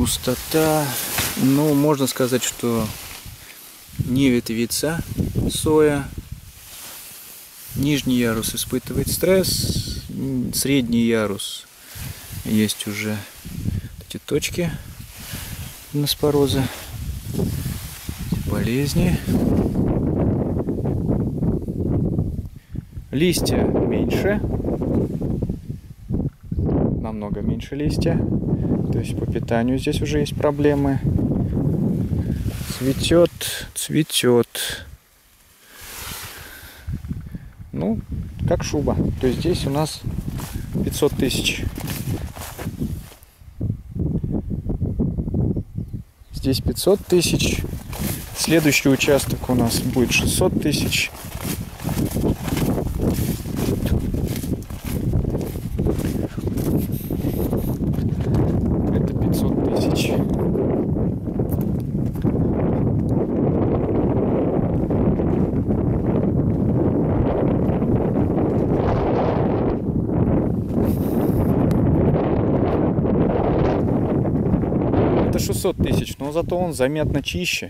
Густота, ну, можно сказать, что не ветвится соя. Нижний ярус испытывает стресс, средний ярус есть уже эти точки гимноспороза, болезни. Листья меньше, намного меньше листья, то есть по питанию здесь уже есть проблемы. Цветет. Ну, как шуба. То есть здесь у нас 500 тысяч. Здесь 500 тысяч. Следующий участок у нас будет 600 тысяч. Это 500 тысяч. Это 600 тысяч, но зато он заметно чище.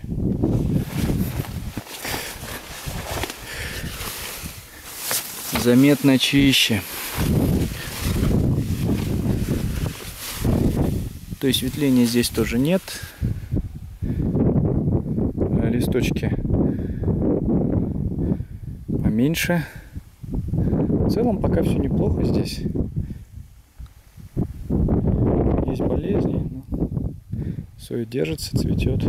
Заметно чище. То есть ветвления здесь тоже нет. Листочки поменьше. В целом пока все неплохо здесь. Есть болезни, но соя держится, цветет.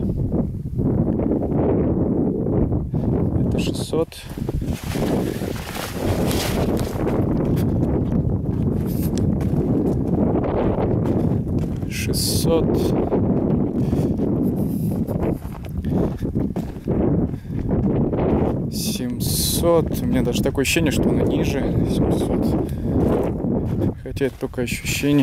Это 600. У меня даже такое ощущение, что она ниже 700. Хотя это только ощущение.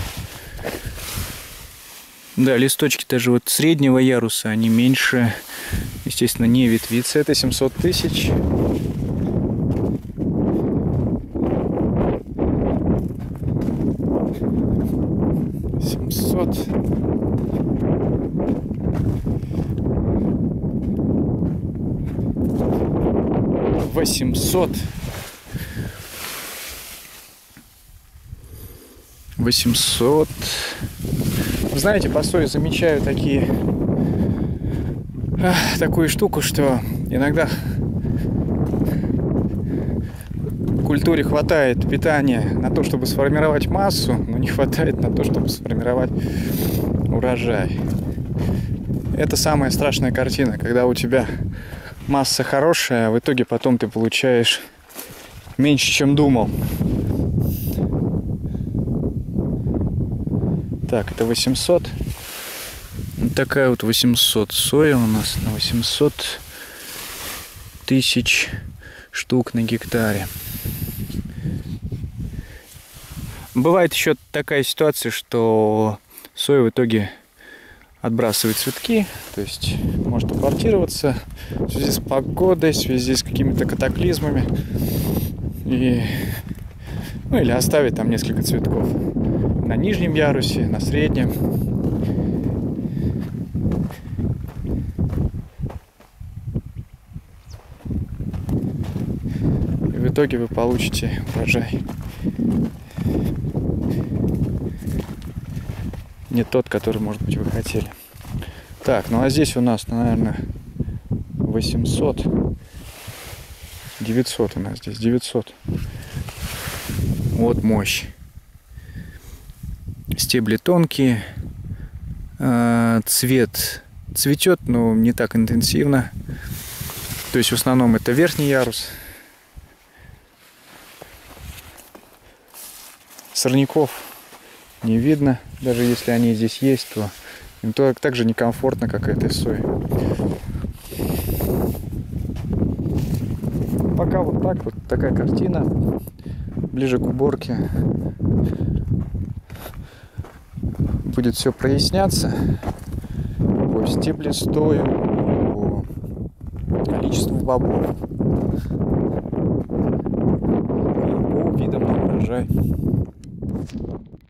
Да, листочки даже вот среднего яруса, они меньше. Естественно, не ветвится. Это 700 тысяч. $800. Вы знаете, по сое замечаю такую штуку, что иногда в культуре хватает питания на то, чтобы сформировать массу, но не хватает на то, чтобы сформировать урожай. Это самая страшная картина, когда у тебя масса хорошая, а в итоге потом ты получаешь меньше, чем думал. Так, это 800. Вот такая вот 800 соя у нас на 800 тысяч штук на гектаре. Бывает еще такая ситуация, что соя в итоге отбрасывает цветки, то есть может апортироваться в связи с погодой, в связи с какими-то катаклизмами, или оставить там несколько цветков на нижнем ярусе, на среднем. И в итоге вы получите урожай не тот, который, может быть, вы хотели. Так, ну а здесь у нас, наверное, 800. 900 у нас здесь, 900. Вот мощь. Стебли тонкие. Цвет цветет, но не так интенсивно. То есть в основном это верхний ярус. Сорняков не видно, даже если они здесь есть, то им так же некомфортно, как и этой сои. Пока вот так вот, такая картина. Ближе к уборке будет все проясняться по стеблестою, по количеству бобов и по видам на урожай.